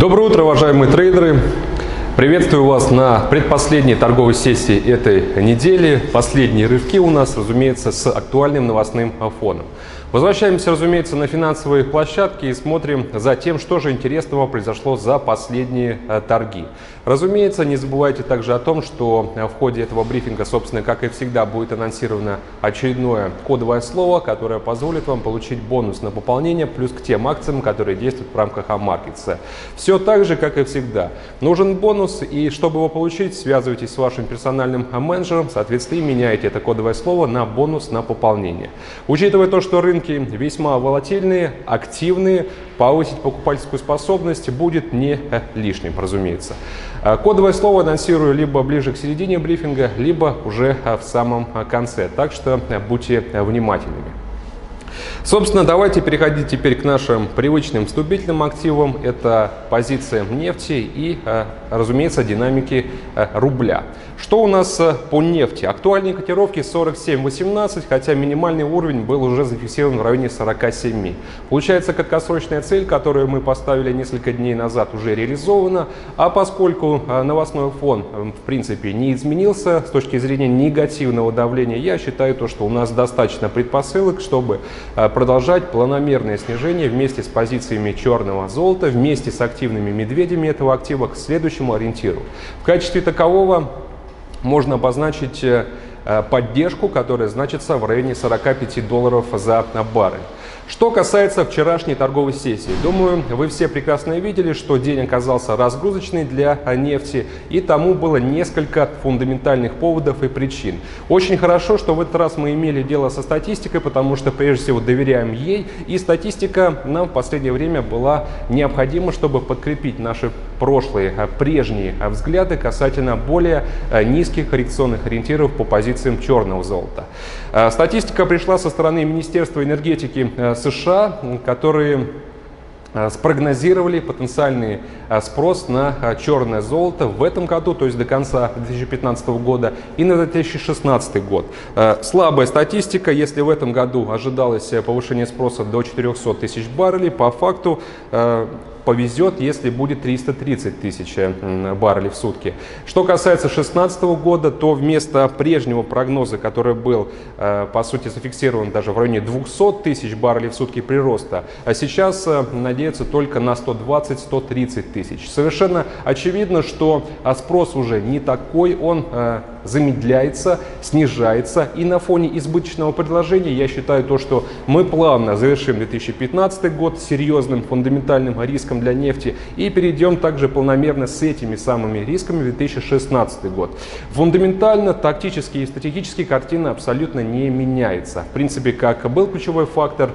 Доброе утро, уважаемые трейдеры! Приветствую вас на предпоследней торговой сессии этой недели. Последние рывки у нас, разумеется, с актуальным новостным фоном. Возвращаемся, разумеется, на финансовые площадки и смотрим за тем, что же интересного произошло за последние торги. Разумеется, не забывайте также о том, что в ходе этого брифинга, собственно, как и всегда, будет анонсировано очередное кодовое слово, которое позволит вам получить бонус на пополнение, плюс к тем акциям, которые действуют в рамках Амаркетса. Все так же, как и всегда. Нужен бонус, и чтобы его получить, связывайтесь с вашим персональным менеджером, соответственно, и меняйте это кодовое слово на бонус на пополнение. Учитывая то, что рынки весьма волатильные, активные, повысить покупательскую способность будет не лишним, разумеется. Кодовое слово анонсирую либо ближе к середине брифинга, либо уже в самом конце, так что будьте внимательными. Собственно, давайте переходить теперь к нашим привычным вступительным активам. Это позиция нефти и, разумеется, динамики рубля. Что у нас по нефти? Актуальные котировки 47.18, хотя минимальный уровень был уже зафиксирован в районе 47. Получается, краткосрочная цель, которую мы поставили несколько дней назад, уже реализована. А поскольку новостной фон, в принципе, не изменился с точки зрения негативного давления, я считаю, что у нас достаточно предпосылок, чтобы продолжать планомерное снижение вместе с позициями черного золота, вместе с активными медведями этого актива к следующему ориентиру. В качестве такового можно обозначить поддержку, которая значится в районе $45 за баррель. Что касается вчерашней торговой сессии, думаю, вы все прекрасно видели, что день оказался разгрузочный для нефти, и тому было несколько фундаментальных поводов и причин. Очень хорошо, что в этот раз мы имели дело со статистикой, потому что прежде всего доверяем ей, и статистика нам в последнее время была необходима, чтобы подкрепить наши прежние взгляды касательно более низких коррекционных ориентиров по позициям черного золота. Статистика пришла со стороны Министерства энергетики США, которые спрогнозировали потенциальный спрос на черное золото в этом году, то есть до конца 2015 года, и на 2016 год. Слабая статистика, если в этом году ожидалось повышение спроса до 400 тысяч баррелей, по факту повезет, если будет 330 тысяч баррелей в сутки. Что касается 2016 года, то вместо прежнего прогноза, который был, по сути, зафиксирован даже в районе 200 тысяч баррелей в сутки прироста, а сейчас надеются только на 120-130 тысяч. Совершенно очевидно, что спрос уже не такой, он замедляется, снижается, и на фоне избыточного предложения я считаю что мы плавно завершим 2015 год с серьезным фундаментальным риском для нефти и перейдем также планомерно с этими самыми рисками в 2016 год. Фундаментально, тактически и стратегически картина абсолютно не меняется. В принципе, как был ключевой фактор,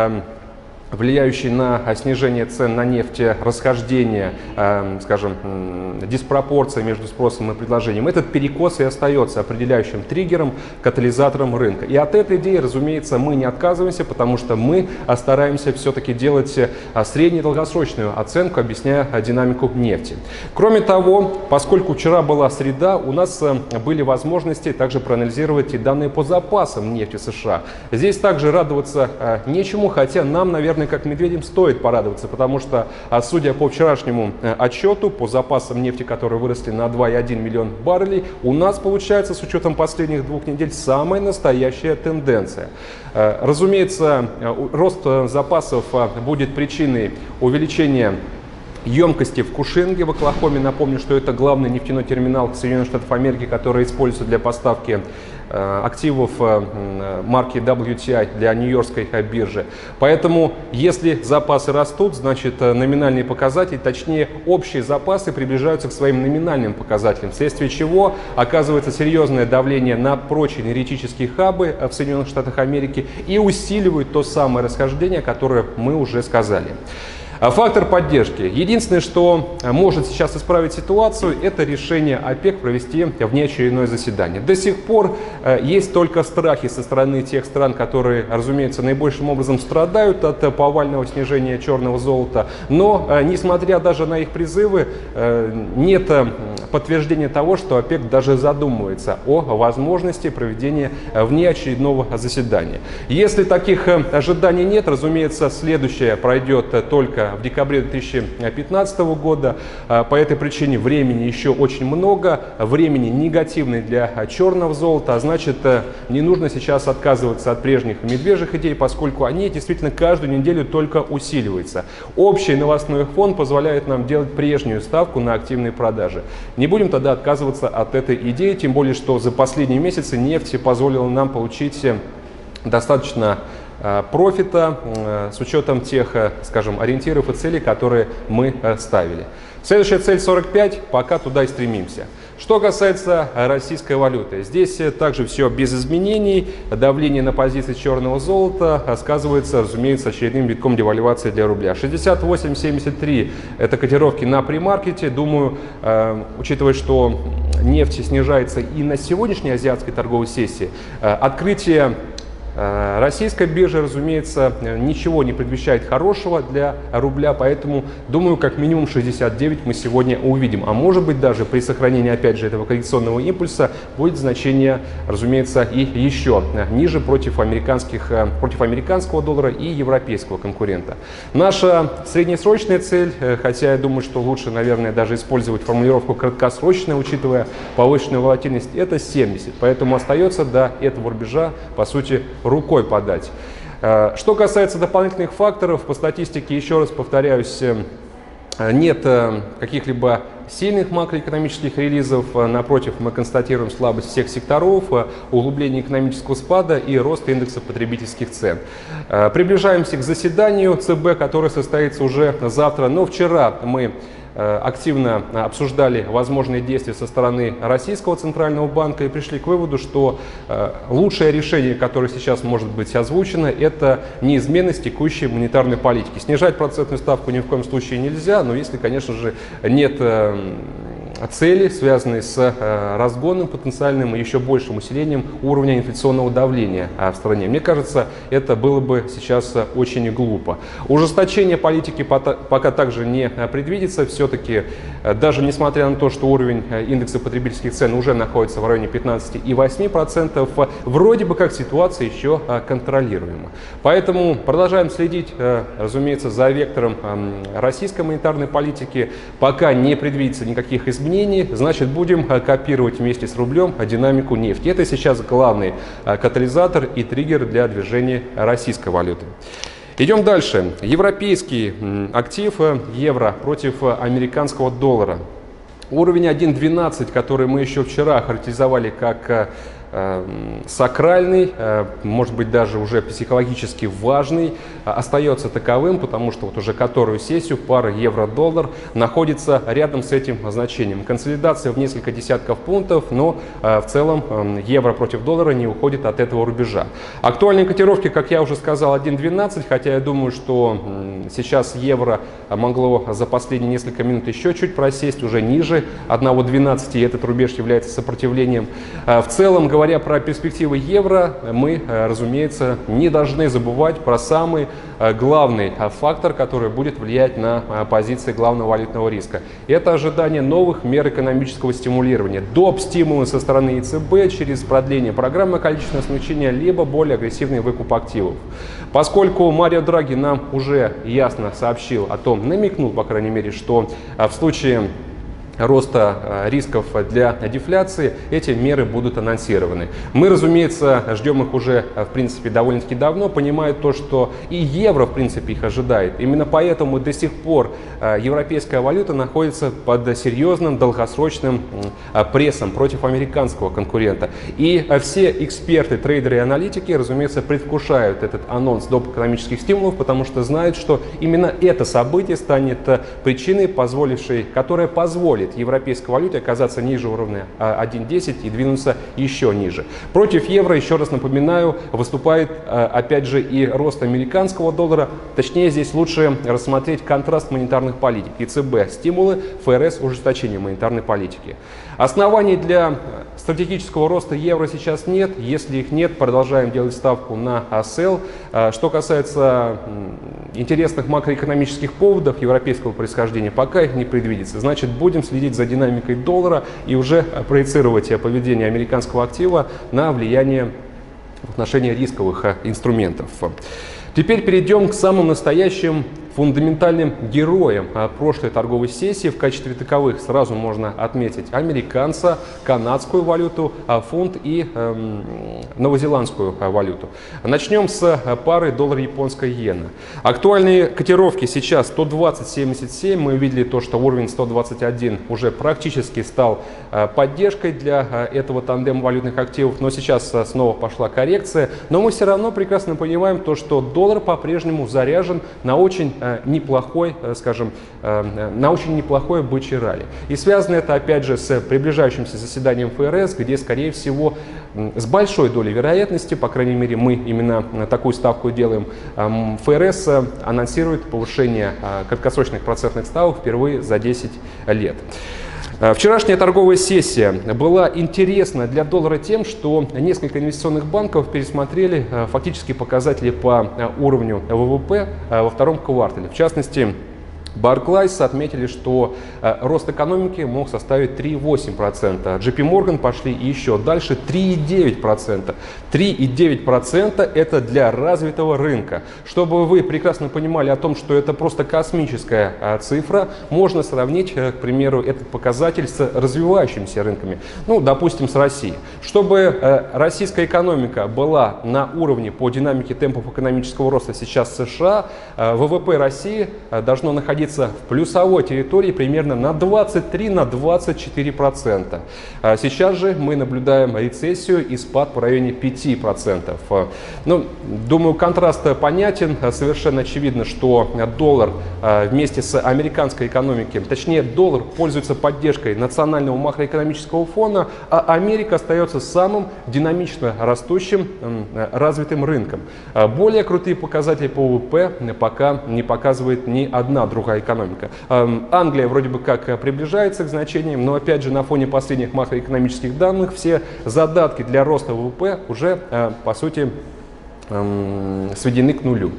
влияющий на снижение цен на нефть, расхождение, скажем, диспропорция между спросом и предложением, этот перекос и остается определяющим триггером, катализатором рынка. И от этой идеи, разумеется, мы не отказываемся, потому что мы стараемся все-таки делать среднюю и долгосрочную оценку, объясняя динамику нефти. Кроме того, поскольку вчера была среда, у нас были возможности также проанализировать и данные по запасам нефти США. Здесь также радоваться нечему, хотя нам, наверное, как медведям стоит порадоваться, потому что, судя по вчерашнему отчету, по запасам нефти, которые выросли на 2,1 миллион баррелей, у нас получается, с учетом последних 2 недель, самая настоящая тенденция. Разумеется, рост запасов будет причиной увеличения емкости в Кушинге в Оклахоме. Напомню, что это главный нефтяной терминал Соединенных Штатов Америки, который используется для поставки активов марки WTI для Нью-Йоркской биржи. Поэтому, если запасы растут, значит номинальные показатели, точнее общие запасы приближаются к своим номинальным показателям, вследствие чего оказывается серьезное давление на прочие энергетические хабы в Соединенных Штатах Америки и усиливает то самое расхождение, которое мы уже сказали. Фактор поддержки. Единственное, что может сейчас исправить ситуацию, это решение ОПЕК провести внеочередное заседание. До сих пор есть только страхи со стороны тех стран, которые, разумеется, наибольшим образом страдают от повального снижения черного золота. Но, несмотря даже на их призывы, нет подтверждение того, что ОПЕК даже задумывается о возможности проведения внеочередного заседания. Если таких ожиданий нет, разумеется, следующее пройдет только в декабре 2015 года. По этой причине времени еще очень много, времени негативное для черного золота, а значит, не нужно сейчас отказываться от прежних медвежьих идей, поскольку они действительно каждую неделю только усиливаются. Общий новостной фон позволяет нам делать прежнюю ставку на активные продажи. Не будем тогда отказываться от этой идеи, тем более, что за последние месяцы нефть позволила нам получить достаточно профита с учетом тех, скажем, ориентиров и целей, которые мы ставили. Следующая цель 45, пока туда и стремимся. Что касается российской валюты, здесь также все без изменений. Давление на позиции черного золота сказывается, разумеется, очередным витком девальвации для рубля. 68.73 это котировки на премаркете. Думаю, учитывая, что нефть снижается и на сегодняшней азиатской торговой сессии, открытие российской биржи, разумеется, ничего не предвещает хорошего для рубля, поэтому, думаю, как минимум 69 мы сегодня увидим. А может быть, даже при сохранении, опять же, этого коррекционного импульса будет значение, разумеется, и еще ниже против американского доллара и европейского конкурента. Наша среднесрочная цель, хотя я думаю, что лучше, наверное, даже использовать формулировку краткосрочная, учитывая повышенную волатильность, это 70. Поэтому остается до этого рубежа, по сути, рукой подать. Что касается дополнительных факторов, по статистике, еще раз повторяюсь, нет каких-либо сильных макроэкономических релизов. Напротив, мы констатируем слабость всех секторов, углубление экономического спада и рост индекса потребительских цен. Приближаемся к заседанию ЦБ, которое состоится уже завтра. Но вчера мы активно обсуждали возможные действия со стороны Российского центрального банка и пришли к выводу, что лучшее решение, которое сейчас может быть озвучено, это неизменность текущей монетарной политики. Снижать процентную ставку ни в коем случае нельзя, но если, конечно же, нет цели, связанные с разгоном потенциальным и еще большим усилением уровня инфляционного давления в стране. Мне кажется, это было бы сейчас очень глупо. Ужесточение политики пока также не предвидится. Все-таки, даже несмотря на то, что уровень индекса потребительских цен уже находится в районе 15,8%, вроде бы как ситуация еще контролируема. Поэтому продолжаем следить, разумеется, за вектором российской монетарной политики. Пока не предвидится никаких изменений, значит, будем копировать вместе с рублем динамику нефти. Это сейчас главный катализатор и триггер для движения российской валюты. Идем дальше. Европейский актив евро против американского доллара. Уровень 1.12, который мы еще вчера характеризовали как сакральный, может быть, даже уже психологически важный, остается таковым, потому что вот уже которую сессию пара евро-доллар находится рядом с этим значением. Консолидация в несколько десятков пунктов, но в целом евро против доллара не уходит от этого рубежа. Актуальные котировки, как я уже сказал, 1.12, хотя я думаю, что сейчас евро могло за последние несколько минут еще чуть просесть, уже ниже 1.12, и этот рубеж является сопротивлением. В целом, говоря про перспективы евро, мы, разумеется, не должны забывать про самый главный фактор, который будет влиять на позиции главного валютного риска. Это ожидание новых мер экономического стимулирования. Доп. Стимулы со стороны ЕЦБ через продление программы количественного смягчения, либо более агрессивный выкуп активов. Поскольку Марио Драги нам уже ясно сообщил о том, намекнул, по крайней мере, что в случае роста рисков для дефляции эти меры будут анонсированы. Мы, разумеется, ждем их уже, в принципе, довольно-таки давно, понимая то, что и евро, в принципе, их ожидает. Именно поэтому до сих пор европейская валюта находится под серьезным долгосрочным прессом против американского конкурента. И все эксперты, трейдеры и аналитики, разумеется, предвкушают этот анонс доп. Экономических стимулов, потому что знают, что именно это событие станет причиной, которая позволит европейской валюте оказаться ниже уровня 1.10 и двинуться еще ниже. Против евро, еще раз напоминаю, выступает опять же и рост американского доллара. Точнее, здесь лучше рассмотреть контраст монетарных политик. ЕЦБ стимулы, ФРС ужесточение монетарной политики. Оснований для стратегического роста евро сейчас нет. Если их нет, продолжаем делать ставку на sell. Что касается интересных макроэкономических поводов европейского происхождения, пока их не предвидится. Значит, будем следить следить за динамикой доллара и уже проецировать поведение американского актива на влияние в отношении рисковых инструментов. Теперь перейдем к самым настоящим фундаментальным героям прошлой торговой сессии. В качестве таковых сразу можно отметить американца, канадскую валюту, фунт и новозеландскую валюту. Начнем с пары доллар-японская иена. Актуальные котировки сейчас 120.77. Мы увидели то, что уровень 121 уже практически стал поддержкой для этого тандема валютных активов. Но сейчас снова пошла коррекция. Но мы все равно прекрасно понимаем то, что доллар по-прежнему заряжен на очень неплохой, скажем, на очень неплохое бычье ралли. И связано это опять же с приближающимся заседанием ФРС, где, скорее всего, с большой долей вероятности, по крайней мере, мы именно такую ставку делаем, ФРС анонсирует повышение краткосрочных процентных ставок впервые за 10 лет. Вчерашняя торговая сессия была интересна для доллара тем, что несколько инвестиционных банков пересмотрели фактически показатели по уровню ВВП во втором квартале. В частности, Barclays отметили, что рост экономики мог составить 3,8%. JP Morgan пошли еще дальше, 3,9%. 3,9% это для развитого рынка. Чтобы вы прекрасно понимали о том, что это просто космическая цифра, можно сравнить, к примеру, этот показатель с развивающимися рынками. Ну, допустим, с Россией. Чтобы российская экономика была на уровне по динамике темпов экономического роста сейчас США, ВВП России должно находиться в плюсовой территории примерно на 23-24%. Сейчас же мы наблюдаем рецессию и спад по районе 5%. Ну, думаю, контраст понятен. Совершенно очевидно, что доллар вместе с американской экономикой, точнее доллар пользуется поддержкой национального макроэкономического фона, а Америка остается самым динамично растущим развитым рынком. Более крутые показатели по ВВП пока не показывает ни одна другая экономика. Англия вроде бы как приближается к значениям, но опять же на фоне последних макроэкономических данных все задатки для роста ВВП уже по сути сведены к нулю.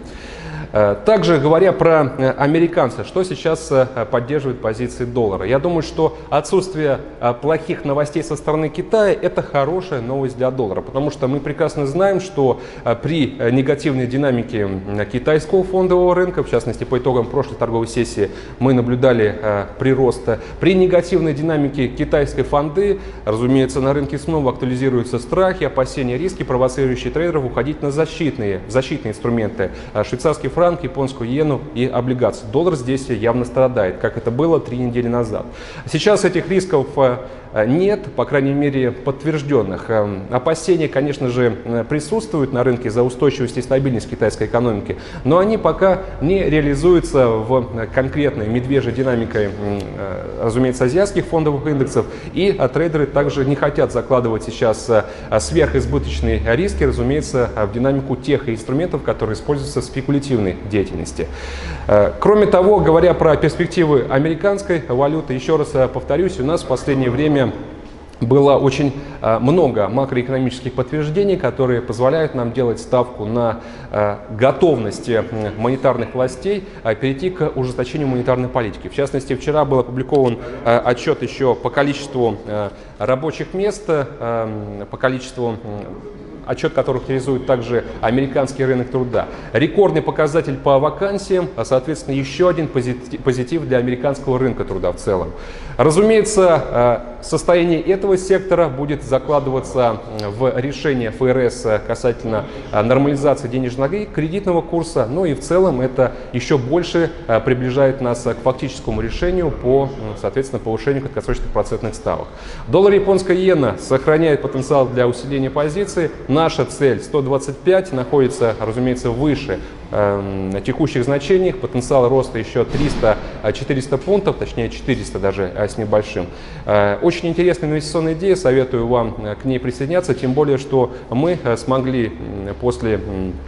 Также говоря про американцев, что сейчас поддерживает позиции доллара. Я думаю, что отсутствие плохих новостей со стороны Китая – это хорошая новость для доллара, потому что мы прекрасно знаем, что при негативной динамике китайского фондового рынка, в частности по итогам прошлой торговой сессии, мы наблюдали прирост. При негативной динамике китайской фонды, разумеется, на рынке снова актуализируются страхи, опасения, риски, провоцирующие трейдеров уходить на защитные инструменты. Швейцарский франк, японскую иену и облигации. Доллар здесь явно страдает, как это было 3 недели назад. Сейчас этих рисков нет, по крайней мере, подтвержденных. Опасения, конечно же, присутствуют на рынке за устойчивость и стабильность китайской экономики, но они пока не реализуются в конкретной медвежьей динамикой, разумеется, азиатских фондовых индексов, и трейдеры также не хотят закладывать сейчас сверхизбыточные риски, разумеется, в динамику тех инструментов, которые используются в спекулятивной деятельности. Кроме того, говоря про перспективы американской валюты, еще раз повторюсь, у нас в последнее время было очень много макроэкономических подтверждений, которые позволяют нам делать ставку на готовность монетарных властей перейти к ужесточению монетарной политики. В частности, вчера был опубликован отчет еще по количеству рабочих мест, по количеству отчет, который характеризует также американский рынок труда. Рекордный показатель по вакансиям, а соответственно еще один позитив для американского рынка труда в целом. Разумеется, состояние этого сектора будет закладываться в решение ФРС касательно нормализации денежно-кредитного курса, ну и в целом это еще больше приближает нас к фактическому решению по, соответственно, повышению краткосрочных процентных ставок. Доллар японская иена сохраняет потенциал для усиления позиций. Наша цель 125 находится, разумеется, выше текущих значениях. Потенциал роста еще 300-400 пунктов, точнее 400 даже с небольшим. Очень интересная инвестиционная идея, советую вам к ней присоединяться, тем более, что мы смогли после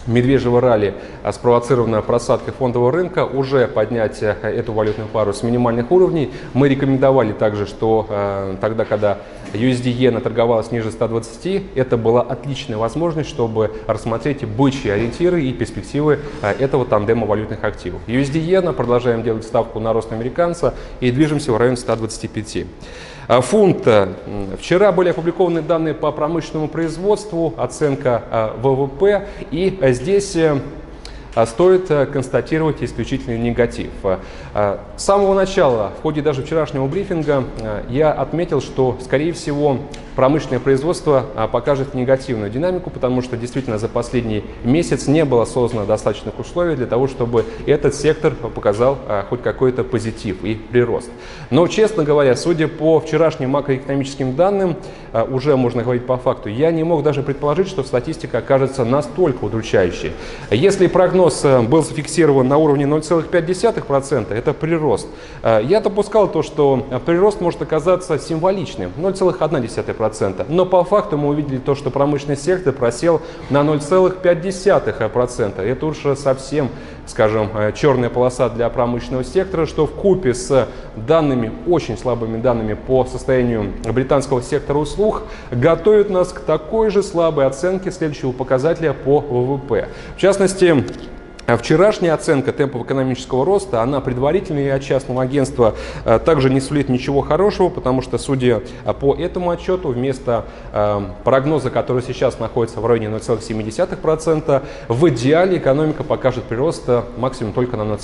медвежьего ралли, спровоцированная просадкой фондового рынка, уже поднять эту валютную пару с минимальных уровней. Мы рекомендовали также, что тогда, когда USD-иена торговалась ниже 120, это была отличная возможность, чтобы рассмотреть бычьи ориентиры и перспективы этого тандема валютных активов. USD-иена, продолжаем делать ставку на рост американца и движемся в районе 125. Фунт. Вчера были опубликованы данные по промышленному производству, оценка ВВП, и здесь стоит констатировать исключительный негатив. С самого начала, в ходе даже вчерашнего брифинга, я отметил, что, скорее всего, промышленное производство покажет негативную динамику, потому что действительно за последний месяц не было создано достаточных условий для того, чтобы этот сектор показал хоть какой-то позитив и прирост. Но, честно говоря, судя по вчерашним макроэкономическим данным, уже можно говорить по факту, я не мог даже предположить, что статистика окажется настолько удручающей. Если прогноз был зафиксирован на уровне 0,5%, это прирост. Я допускал то, что прирост может оказаться символичным, 0,1%. Но по факту мы увидели то, что промышленный сектор просел на 0,5%. Это уж совсем, скажем, черная полоса для промышленного сектора, что вкупе с данными, очень слабыми данными по состоянию британского сектора услуг, готовит нас к такой же слабой оценке следующего показателя по ВВП. В частности, вчерашняя оценка темпов экономического роста, она предварительная и от частного агентства также не сулит ничего хорошего, потому что, судя по этому отчету, вместо прогноза, который сейчас находится в районе 0,7%, в идеале экономика покажет прирост максимум только на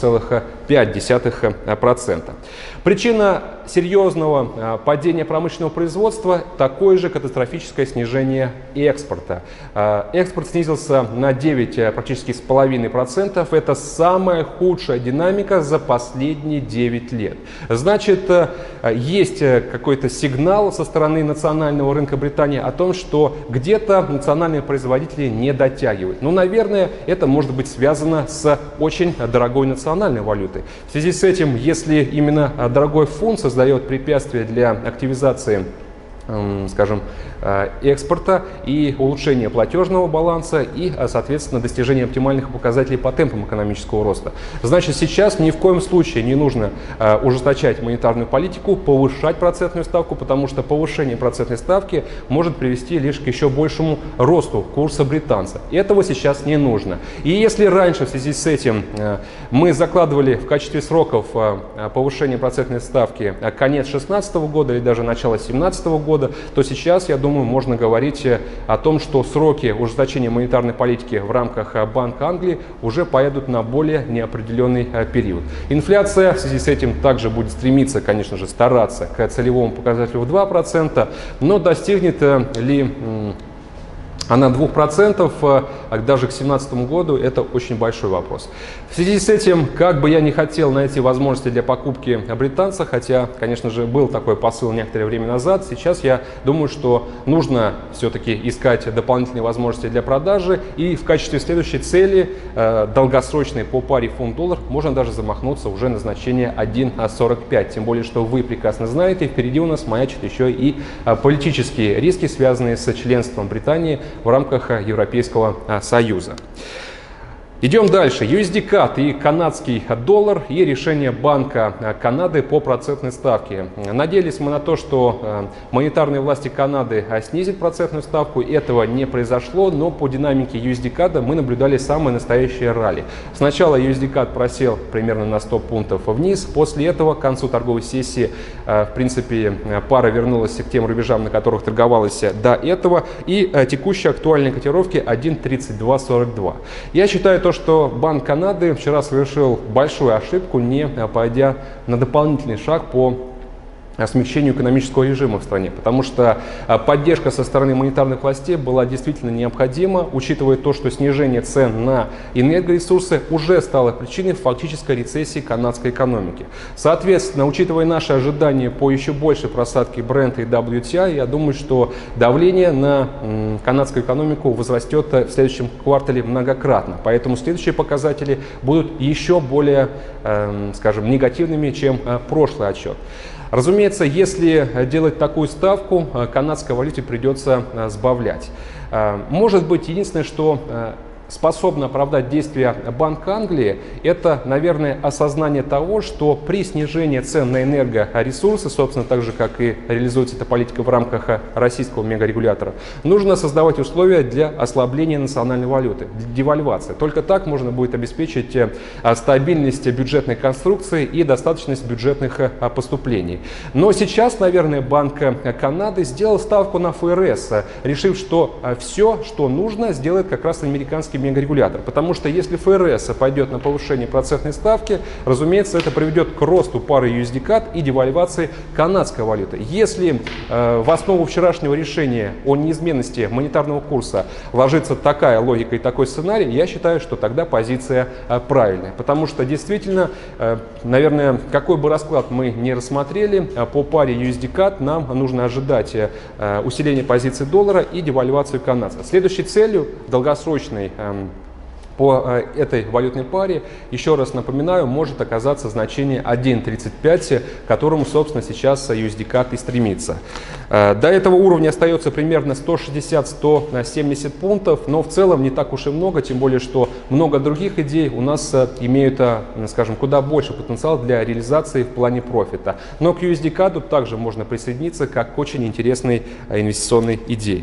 0,5%. Причина серьезного падения промышленного производства – такое же катастрофическое снижение экспорта. Экспорт снизился на 9 практически с половиной процентов. Это самая худшая динамика за последние 9 лет. Значит, есть какой-то сигнал со стороны национального рынка Британии о том, что где-то национальные производители не дотягивают. Ну, наверное, это может быть связано с очень дорогой национальной валютой. В связи с этим, если именно дорогой фунт создает препятствия для активизации, скажем, экспорта и улучшения платежного баланса и, соответственно, достижения оптимальных показателей по темпам экономического роста. Значит, сейчас ни в коем случае не нужно ужесточать монетарную политику, повышать процентную ставку, потому что повышение процентной ставки может привести лишь к еще большему росту курса британца. Этого сейчас не нужно. И если раньше в связи с этим мы закладывали в качестве сроков повышения процентной ставки конец 2016 года или даже начало 2017 года, то сейчас, я думаю, можно говорить о том, что сроки ужесточения монетарной политики в рамках Банка Англии уже поедут на более неопределенный период. Инфляция в связи с этим также будет стремиться, конечно же, стараться к целевому показателю в 2%, но достигнет ли она 2%, даже к 2017 году, это очень большой вопрос. В связи с этим, как бы я не хотел найти возможности для покупки британца, хотя, конечно же, был такой посыл некоторое время назад, сейчас я думаю, что нужно все-таки искать дополнительные возможности для продажи, и в качестве следующей цели, долгосрочной по паре фунт-доллар, можно даже замахнуться уже на значение 1,45. Тем более, что вы прекрасно знаете, впереди у нас маячат еще и политические риски, связанные с членством Британии в рамках Европейского Союза. Идем дальше. USD-CAD и канадский доллар и решение Банка Канады по процентной ставке. Надеялись мы на то, что монетарные власти Канады снизят процентную ставку. Этого не произошло, но по динамике USD-CAD мы наблюдали самое настоящее ралли. Сначала USD-CAD просел примерно на 100 пунктов вниз. После этого к концу торговой сессии, в принципе, пара вернулась к тем рубежам, на которых торговалась до этого. И текущие актуальные котировки 1.3242. Я считаю, что Банк Канады вчера совершил большую ошибку, не пойдя на дополнительный шаг по смягчению экономического режима в стране, потому что поддержка со стороны монетарных властей была действительно необходима, учитывая то, что снижение цен на энергоресурсы уже стало причиной фактической рецессии канадской экономики. Соответственно, учитывая наши ожидания по еще большей просадке Brent и WTI, я думаю, что давление на канадскую экономику возрастет в следующем квартале многократно. Поэтому следующие показатели будут еще более, скажем, негативными, чем прошлый отчет. Разумеется, если делать такую ставку, канадской валюте придется сбавлять. Может быть, единственное, что способно оправдать действия Банка Англии, это, наверное, осознание того, что при снижении цен на энергоресурсы, собственно, так же, как и реализуется эта политика в рамках российского мегарегулятора, нужно создавать условия для ослабления национальной валюты, девальвации. Только так можно будет обеспечить стабильность бюджетной конструкции и достаточность бюджетных поступлений. Но сейчас, наверное, Банк Канады сделал ставку на ФРС, решив, что все, что нужно, сделает как раз американский мегарегулятор. Потому что если ФРС пойдет на повышение процентной ставки, разумеется, это приведет к росту пары USD-CAD и девальвации канадской валюты. Если в основу вчерашнего решения о неизменности монетарного курса ложится такая логика и такой сценарий, я считаю, что тогда позиция правильная. Потому что действительно, наверное, какой бы расклад мы ни рассмотрели, по паре USD-CAD нам нужно ожидать усиления позиции доллара и девальвацию канадца. Следующей целью долгосрочной по этой валютной паре, еще раз напоминаю, может оказаться значение 1.35, к которому, собственно, сейчас USD-CAD и стремится. До этого уровня остается примерно 160-170 пунктов, но в целом не так уж и много, тем более, что много других идей у нас имеют, скажем, куда больше потенциал для реализации в плане профита. Но к USD-CAD также можно присоединиться как к очень интересной инвестиционной идее.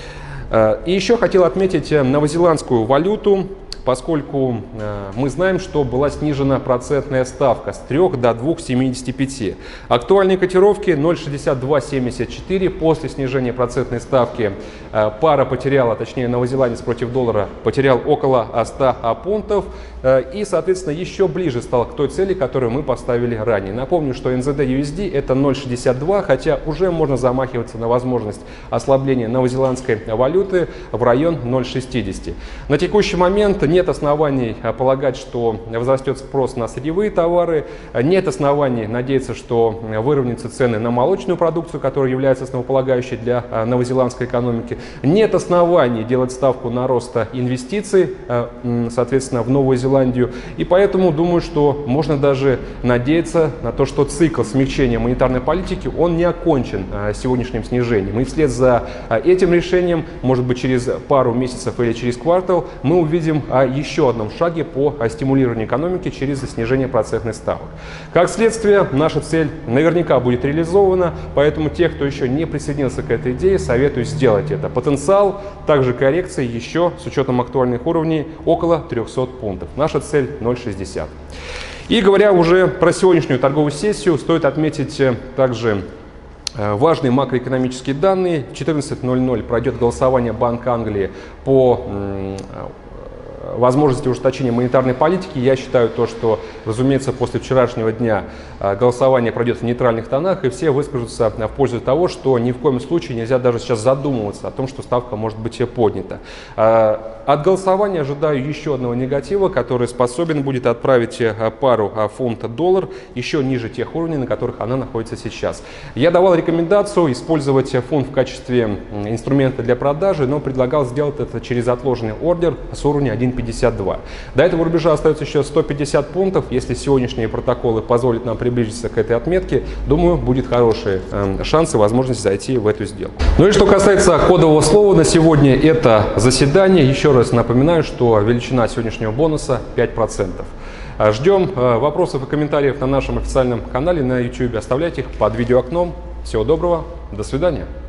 И еще хотел отметить новозеландскую валюту, поскольку мы знаем, что была снижена процентная ставка с 3 до 2,75. Актуальные котировки 0,6274. После снижения процентной ставки пара потеряла, точнее новозеландец против доллара потерял около 100 пунктов. И, соответственно, еще ближе стал к той цели, которую мы поставили ранее. Напомню, что NZD-USD это 0,62, хотя уже можно замахиваться на возможность ослабления новозеландской валюты в район 0,60. На текущий момент нет оснований полагать, что возрастет спрос на сырьевые товары, нет оснований надеяться, что выровняются цены на молочную продукцию, которая является основополагающей для новозеландской экономики, нет оснований делать ставку на рост инвестиций, соответственно, в Новую Зеландию. И поэтому думаю, что можно даже надеяться на то, что цикл смягчения монетарной политики, он не окончен сегодняшним снижением. И вслед за этим решением, может быть, через пару месяцев или через квартал, мы увидим еще одном шаге по стимулированию экономики через снижение процентных ставок. Как следствие, наша цель наверняка будет реализована, поэтому тех, кто еще не присоединился к этой идее, советую сделать это. Потенциал также коррекции еще с учетом актуальных уровней около 300 пунктов. Наша цель 0,60. И говоря уже про сегодняшнюю торговую сессию, стоит отметить также важные макроэкономические данные. В 14:00 пройдет голосование Банка Англии по возможности ужесточения монетарной политики. Я считаю то, что, разумеется, после вчерашнего дня голосование пройдет в нейтральных тонах, и все выскажутся в пользу того, что ни в коем случае нельзя даже сейчас задумываться о том, что ставка может быть поднята. От голосования ожидаю еще одного негатива, который способен будет отправить пару фунт-доллар еще ниже тех уровней, на которых она находится сейчас. Я давал рекомендацию использовать фунт в качестве инструмента для продажи, но предлагал сделать это через отложенный ордер с уровня 1.52. До этого рубежа остается еще 150 пунктов. Если сегодняшние протоколы позволят нам приблизиться к этой отметке, думаю, будет хорошие шансы, возможность зайти в эту сделку. Ну и что касается кодового слова на сегодня, это заседание. Еще раз напоминаю, что величина сегодняшнего бонуса 5%. Ждем вопросов и комментариев на нашем официальном канале на YouTube. Оставляйте их под видеоокном. Всего доброго, до свидания.